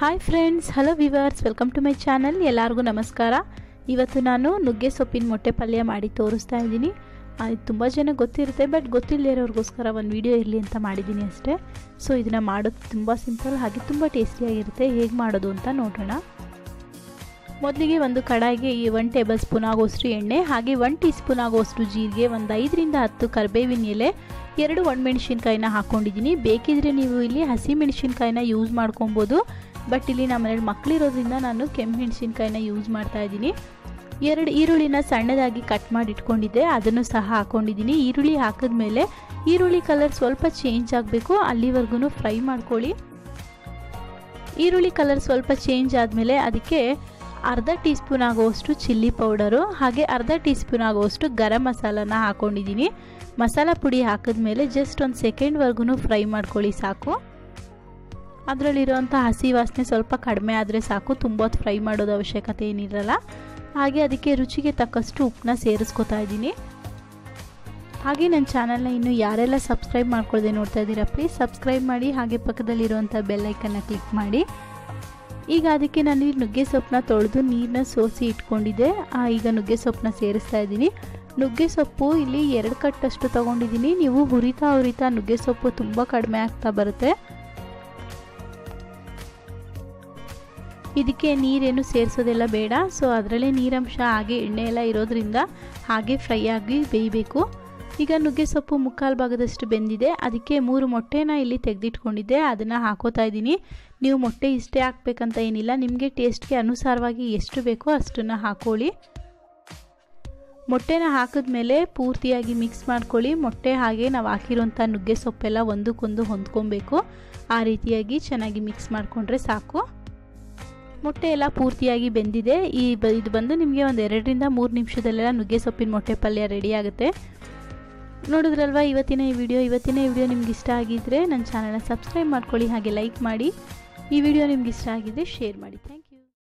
Hi friends, hello viewers, welcome to my channel. ಎಲ್ಲರಿಗೂ ನಮಸ್ಕಾರ. ಇವತ್ತು ನಾನು ನುಗ್ಗೆ ಸೊಪ್ಪಿನ ಮೊಟ್ಟೆ ಪಲ್ಯ ಮಾಡಿ ತೋರಿಸ್ತಾ ಇದ್ದೀನಿ. ಇದು ತುಂಬ ಜನ ಗೊತ್ತಿರುತ್ತೆ, ಬಟ್ ಗೊತ್ತಿಲ್ಲದೇ ಇರೋರಿಗೋಸ್ಕರ ಒಂದು ವಿಡಿಯೋ ಇರಲಿ ಅಂತ ಮಾಡಿದ್ದೀನಿ ಅಷ್ಟೇ. ಸೊ ಇದನ್ನು ಮಾಡೋದು ತುಂಬ ಸಿಂಪಲ್, ಹಾಗೆ ತುಂಬ ಟೇಸ್ಟಿಯಾಗಿರುತ್ತೆ. ಹೇಗೆ ಮಾಡೋದು ಅಂತ ನೋಡೋಣ. ಮೊದಲಿಗೆ ಒಂದು ಕಡಾಯಿಗೆ 1 ಟೇಬಲ್ ಸ್ಪೂನ್ ಆಗೋಷ್ಟು ಎಣ್ಣೆ, ಹಾಗೆ 1 ಟೀ ಸ್ಪೂನ್ ಆಗೋಷ್ಟು ಜೀರಿಗೆ, ಒಂದು 5 ರಿಂದ 10 ಕರಿಬೇವಿನ ಎಲೆ, 2 ಒಣಮೆಣಸಿನ್ಕಾಯಿನ ಹಾಕ್ಕೊಂಡಿದ್ದೀನಿ. ಬೇಕಿದ್ರೆ ನೀವು ಇಲ್ಲಿ ಹಸಿ ಮೆಣಸಿನ್ಕಾಯಿನ ಯೂಸ್ ಮಾಡ್ಕೊಬೋದು, ಬಟ್ ಇಲ್ಲಿ ನಮ್ಮ ಮನೇಲಿ ಮಕ್ಕಳಿರೋದ್ರಿಂದ ನಾನು ಕೆಂಪು ಮೆಣಸಿನ್ಕಾಯಿನ ಯೂಸ್ ಮಾಡ್ತಾ ಇದ್ದೀನಿ. 2 ಈರುಳ್ಳಿನ ಸಣ್ಣದಾಗಿ ಕಟ್ ಮಾಡಿ ಇಟ್ಕೊಂಡಿದ್ದೆ, ಅದನ್ನು ಸಹ ಹಾಕ್ಕೊಂಡಿದ್ದೀನಿ. ಈರುಳ್ಳಿ ಹಾಕಿದ್ಮೇಲೆ ಈರುಳ್ಳಿ ಕಲರ್ ಸ್ವಲ್ಪ ಚೇಂಜ್ ಆಗಬೇಕು, ಅಲ್ಲಿವರೆಗೂ ಫ್ರೈ ಮಾಡ್ಕೊಳ್ಳಿ. ಈರುಳ್ಳಿ ಕಲರ್ ಸ್ವಲ್ಪ ಚೇಂಜ್ ಆದಮೇಲೆ ಅದಕ್ಕೆ ಅರ್ಧ ಟೀ ಸ್ಪೂನ್ ಆಗುವಷ್ಟು ಚಿಲ್ಲಿ ಪೌಡರು, ಹಾಗೆ ಅರ್ಧ ಟೀ ಸ್ಪೂನ್ ಆಗುವಷ್ಟು ಗರಂ ಮಸಾಲಾನ ಹಾಕ್ಕೊಂಡಿದ್ದೀನಿ. ಮಸಾಲ ಪುಡಿ ಹಾಕಿದ್ಮೇಲೆ ಜಸ್ಟ್ ಒಂದು ಸೆಕೆಂಡ್ವರೆಗೂ ಫ್ರೈ ಮಾಡ್ಕೊಳ್ಳಿ ಸಾಕು. ಅದರಲ್ಲಿರೋಂಥ ಹಸಿ ವಾಸನೆ ಸ್ವಲ್ಪ ಕಡಿಮೆ ಆದರೆ ಸಾಕು, ತುಂಬ ಹೊತ್ತು ಫ್ರೈ ಮಾಡೋದು ಅವಶ್ಯಕತೆ ಏನಿರಲ್ಲ. ಹಾಗೆ ಅದಕ್ಕೆ ರುಚಿಗೆ ತಕ್ಕಷ್ಟು ಉಪ್ಪನ್ನ ಸೇರಿಸ್ಕೊತಾ ಇದ್ದೀನಿ. ಹಾಗೆ ನನ್ನ ಚಾನಲ್ನ ಇನ್ನೂ ಯಾರೆಲ್ಲ ಸಬ್ಸ್ಕ್ರೈಬ್ ಮಾಡ್ಕೊಳ್ಳದೆ ನೋಡ್ತಾ ಇದ್ದೀರಾ, ಪ್ಲೀಸ್ ಸಬ್ಸ್ಕ್ರೈಬ್ ಮಾಡಿ, ಹಾಗೆ ಪಕ್ಕದಲ್ಲಿರುವಂಥ ಬೆಲ್ ಐಕನ್ನ ಕ್ಲಿಕ್ ಮಾಡಿ. ಈಗ ಅದಕ್ಕೆ ನಾನು ನುಗ್ಗೆ ಸೊಪ್ಪನ್ನ ತೊಳೆದು ನೀರನ್ನ ಸೋಸಿ ಇಟ್ಕೊಂಡಿದ್ದೆ. ಈಗ ನುಗ್ಗೆ ಸೊಪ್ಪನ್ನ ಸೇರಿಸ್ತಾ ಇದ್ದೀನಿ. ನುಗ್ಗೆ ಸೊಪ್ಪು ಇಲ್ಲಿ 2 ಕಟ್ಟಷ್ಟು ತೊಗೊಂಡಿದ್ದೀನಿ. ನೀವು ಹುರಿತಾ ನುಗ್ಗೆ ಸೊಪ್ಪು ತುಂಬ ಕಡಿಮೆ ಆಗ್ತಾ ಬರುತ್ತೆ. ಇದಕ್ಕೆ ನೀರೇನು ಸೇರಿಸೋದೆಲ್ಲ ಬೇಡ. ಸೊ ಅದರಲ್ಲೇ ನೀರಂಶ ಹಾಗೆ ಎಣ್ಣೆ ಎಲ್ಲ ಇರೋದ್ರಿಂದ ಹಾಗೆ ಫ್ರೈ ಆಗಿ ಬೇಯಬೇಕು. ಈಗ ನುಗ್ಗೆ ಸೊಪ್ಪು ಮುಕ್ಕಾಲು ಭಾಗದಷ್ಟು ಬೆಂದಿದೆ. ಅದಕ್ಕೆ 3 ಮೊಟ್ಟೆನ ಇಲ್ಲಿ ತೆಗೆದಿಟ್ಕೊಂಡಿದ್ದೆ, ಅದನ್ನು ಹಾಕೋತಾ ಇದ್ದೀನಿ. ನೀವು ಮೊಟ್ಟೆ ಇಷ್ಟೇ ಹಾಕಬೇಕಂತ ಏನಿಲ್ಲ, ನಿಮಗೆ ಟೇಸ್ಟ್ಗೆ ಅನುಸಾರವಾಗಿ ಎಷ್ಟು ಬೇಕೋ ಅಷ್ಟನ್ನು ಹಾಕೊಳ್ಳಿ. ಮೊಟ್ಟೆನ ಹಾಕಿದ್ಮೇಲೆ ಪೂರ್ತಿಯಾಗಿ ಮಿಕ್ಸ್ ಮಾಡ್ಕೊಳ್ಳಿ. ಮೊಟ್ಟೆ ಹಾಗೆ ನಾವು ಹಾಕಿರೋಂಥ ನುಗ್ಗೆ ಸೊಪ್ಪೆಲ್ಲ ಒಂದಕ್ಕೊಂದು ಹೊಂದ್ಕೊಬೇಕು. ಆ ರೀತಿಯಾಗಿ ಚೆನ್ನಾಗಿ ಮಿಕ್ಸ್ ಮಾಡಿಕೊಂಡ್ರೆ ಸಾಕು. ಮೊಟ್ಟೆ ಎಲ್ಲ ಪೂರ್ತಿಯಾಗಿ ಬೆಂದಿದೆ. ಇದು ಬಂದು ನಿಮಗೆ ಒಂದು 2 ರಿಂದ 3 ನಿಮಿಷದಲ್ಲೆಲ್ಲ ನುಗ್ಗೆ ಸೊಪ್ಪಿನ ಮೊಟ್ಟೆ ಪಲ್ಯ ರೆಡಿ ಆಗುತ್ತೆ. ನೋಡಿದ್ರಲ್ವಾ ಇವತ್ತಿನ ಈ ವಿಡಿಯೋ ನಿಮ್ಗೆ ಇಷ್ಟ ಆಗಿದ್ದರೆ ನನ್ನ ಚಾನಲ್ನ ಸಬ್ಸ್ಕ್ರೈಬ್ ಮಾಡ್ಕೊಳ್ಳಿ, ಹಾಗೆ ಲೈಕ್ ಮಾಡಿ. ಈ ವಿಡಿಯೋ ನಿಮ್ಗೆ ಇಷ್ಟ ಆಗಿದ್ದರೆ ಶೇರ್ ಮಾಡಿ. Thank you.